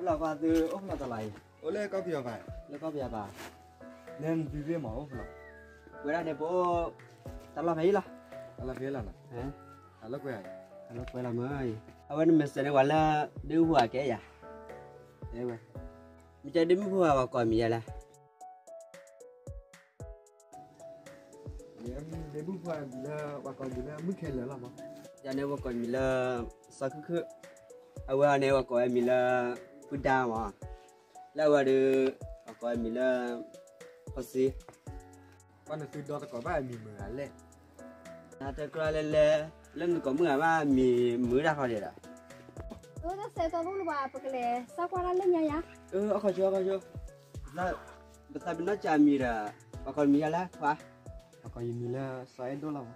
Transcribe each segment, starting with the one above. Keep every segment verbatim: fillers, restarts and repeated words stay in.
là qua từ ốc là tao lại ô lẽ có việc vậy là có việc bà nên vì việc mà ốc là bữa nay để bố tao làm ấy là là việc là hả là lúc về lúc quay làm ơi ở bên mình sẽ gọi là đưa hoa cái gì đấy vậy mình chơi đếm hoa và coi mình là em đến bước qua là bà còn là mức khen lớn lắm giờ nếu mà coi mình là sao cứ cứ ở bên nếu mà coi mình là bún đa mà là ở đây coi mình là có gì con là từ đó có vài mì mỡ lên à tôi coi lên lên lên có mưa mà mì mỡ ra khỏi đấy à ừ nó sẽ tao lúc bà bực lệ sao qua ra lên nhà ya ừ ở khỏi chưa khỏi chưa ra bây giờ nó chả mì ra và còn mì là quá bà còn mì là sáu đô la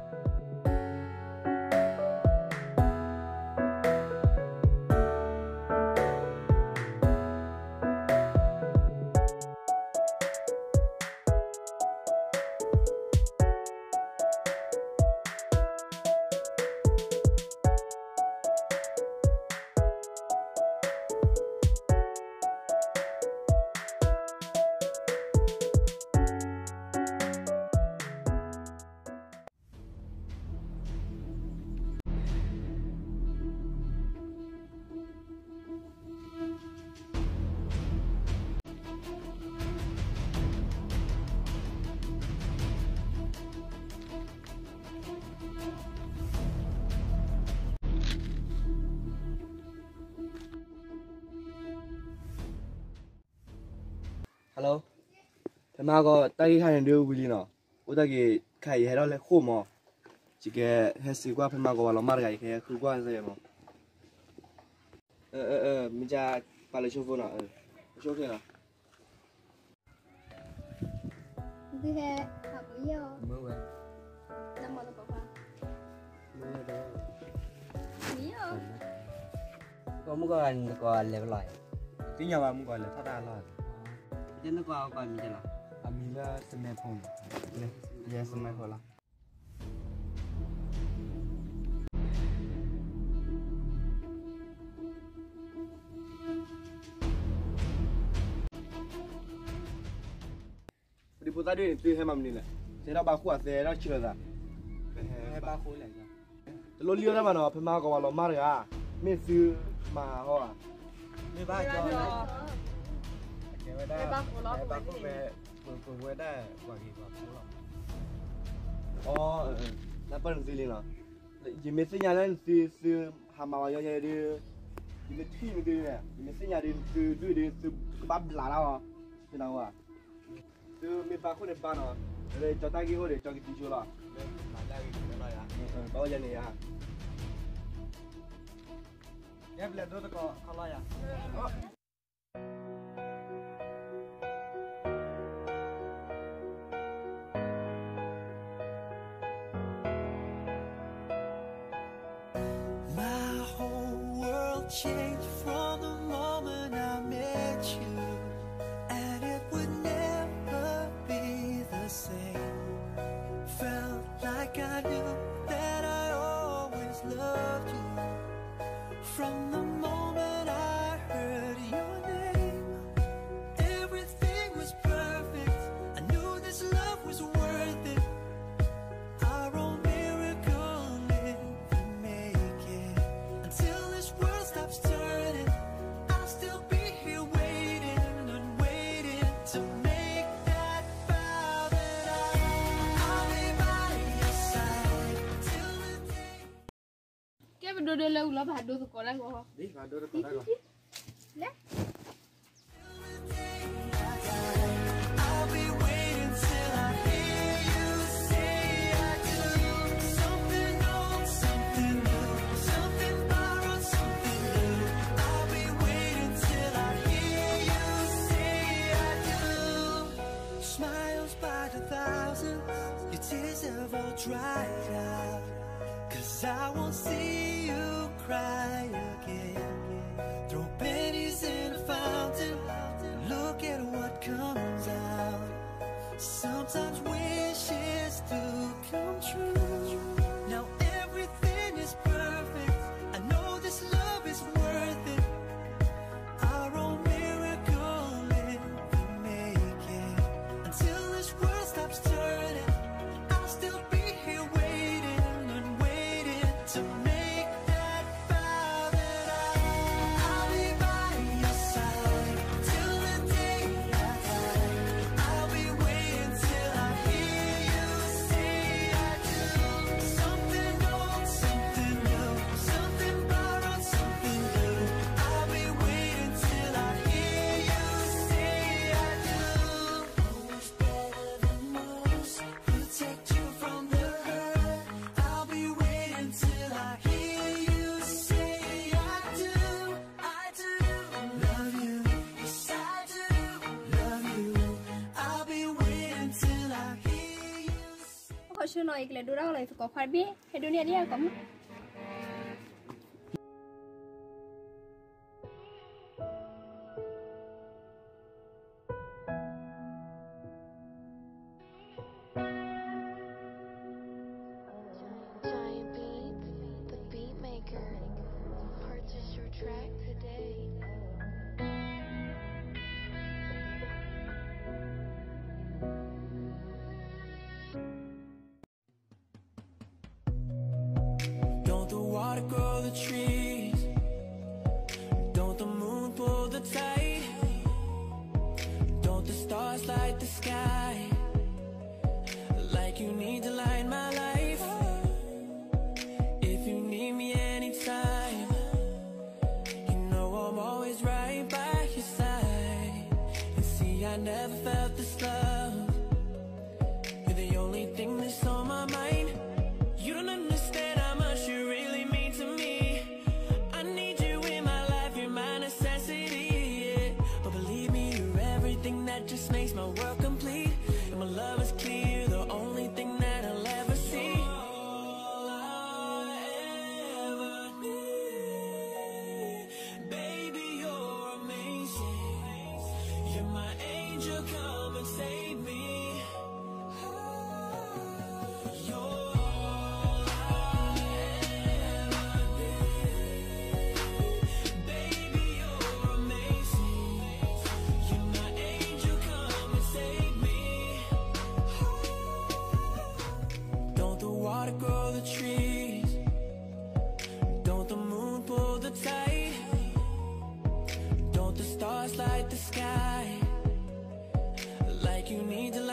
hello thế mà có tay khai được vui nào ô ta cái khai hết rồi khô mà chỉ cái hết sự qua phải mà có vào làm cái cái khử qua rồi mà ờ ờ ờ mình ra bà lấy số phone nào số kia nào thứ hai học cái gì mơ về năm mươi đồng bạc mơ đó mấy không có muốn coi anh coi lấy lại cái nhà bà muốn gọi là thắt đa rồi chứ nó coi coi mình thế nào à mình là smartphone này yes smartphone là đi phụ ta đi từ hai mầm này này thế đó ba khu à thế đó chưa ra hai ba khối lại lo liêu ra mà nó phải mà có vào lo mà rồi à mình sư mà ho à mấy ba cho cái đó cái ba khu về phường phường về đây quả gì quả phú lắm ồ nó vẫn gì liền à chỉ mình sinh nhà lên sư sư hàm màu nhau nhau đi chỉ mình thi mình đi này mình sinh nhà đi sư đi đi sư bắt lá nào thế nào à sư mình ba khu này ba nó để cho ta cái hồ để cho cái tí chưa là bao giờ này à ghép lên đó có không lo à changed from the moment I met you, and it would never be the same. Felt like I knew that I always loved you from the moment I heard your name. Everything was perfect. I knew this love was worth it. Our own miracle didn't make it until this world stops turning. I'll still be here waiting and waiting to make that vow that I, I'll be by your side till the day. cái video đưa lâu lắm bà đưa tụi con đang có đi vào đưa con đây rồi đấy I'll be waiting till I hear you say I do. Something old, something new, something borrowed, something new. I'll be waiting till I hear you say I do. Smiles by the thousands, your tears have all dried out. 'Cause I won't see you cry again. Throw pennies in a fountain, look at what comes out. Sometimes wishes do come true. Now everything is perfect. I know this love is worth it. nói cái là đồ đâu lại phải có khoai biết hay đồ này đi có Giant Beats, the beat maker, purchase your track today. Don't the water grow the trees? Don't the moon pull the tide? Don't the stars light the sky? Like you need to light my life. If you need me anytime, you know I'm always right by your side. And see, I never felt this love. You're the only thing that's on my mind. You don't understand how much you really mean to me. I need you in my life, you're my necessity, yeah. But believe me, you're everything that just makes my world complete. And my love is clear, the only thing that I'll ever see. All I ever need, baby, you're amazing. You're my angel, come and save me. You're all I ever need, baby, you're amazing. You're my angel, come and save me. Don't the water grow the trees? Don't the moon pull the tide? Don't the stars light the sky? Like you need to